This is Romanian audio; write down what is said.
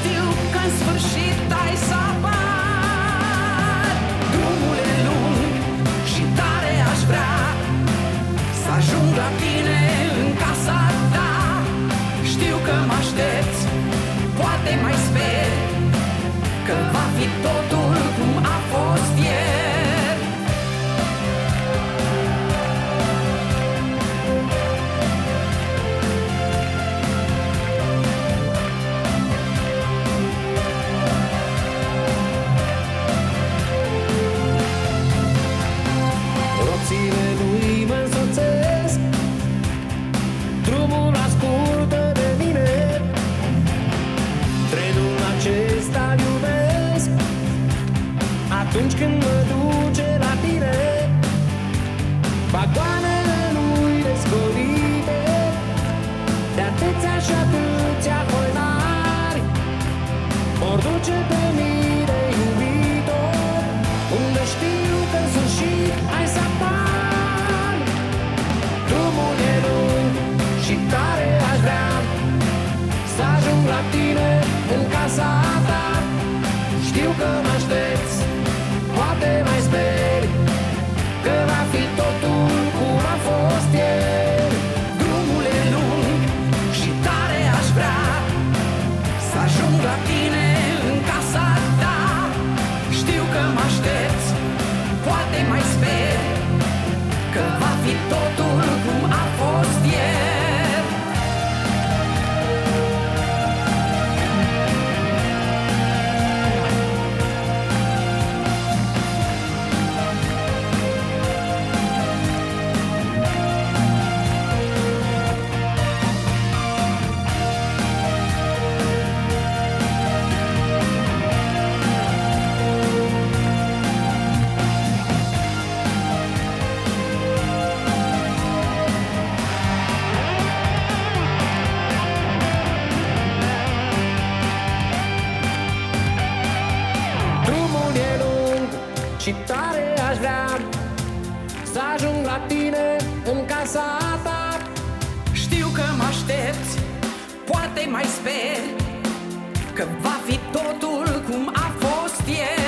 știu că în sfârșit ai să apar. Drumul e lung și tare aș vrea să ajung la tine în casa ta. Știu că mă aștepți, poate mai sper că va fi totul cum a fost ieri. Roțile lui mă însoțesc, drumul ascultă de mine. Trenul acesta-l iubesc atunci când mă duce la tine. Vagoanele lui descolite de atâția și atâția foi mari or duce pe mii de iubitori unde știu că în sfârșit ai să apar. Drumul e lung și tare aș vrea să ajung la tine în casa ta. Știu că mă aștepți, poate mai speri că va fi totul cum a fost ieri. Drumul e lung și tare aș vrea să ajung la tine în casa ta. Știu că mă aștepți, poate mai sper că va fi totul cum a fost ieri. Drumul e lung și tare aș vrea să ajung la tine în casa ta. Știu că mă aștepți, poate mai sper că va fi totul cum a fost ieri.